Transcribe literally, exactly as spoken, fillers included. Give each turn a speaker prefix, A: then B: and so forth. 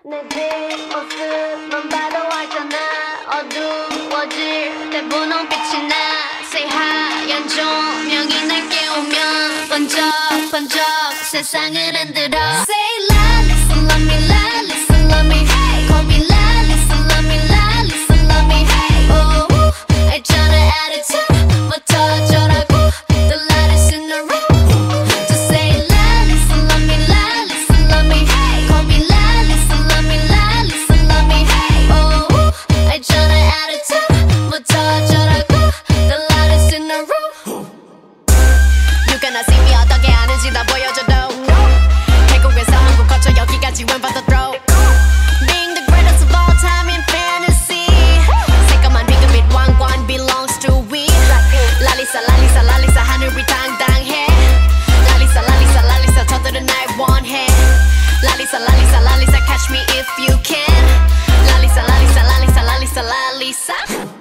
A: 내 뒷모습만 봐도 알잖아. 어두워질 때 분홍빛이 나. 새하얀 조명이 날 깨우면 번쩍번쩍 세상을 흔들어. Say la, listen, love me, la, listen, love me, hey. Call me la, listen, love me, la, listen, love me, hey. Oh, 알잖아 attitude부터 어쩌라고. The lightest in the room. Just say la, listen, love me, la, listen, love me, hey. Call me la, listen, love me, la, listen, love me, hey. Oh, 알잖아 attitude부터 어쩌라고. The lightest in the room. You gonna see me 어떻게 하는지 나 보여줘도. 태국에서 한국 거쳐 여기까지 went by the throat. Being the greatest of all time in fantasy. 새까만 비그빛 왕관 belongs to we. 랄리사 랄리사 랄리사 하늘이 당당해. 랄리사 랄리사 랄리사 저들은 날 원해. 랄리사 랄리사 랄리사 catch me if you can. 랄리사 랄리사 랄리사 랄리사 랄리사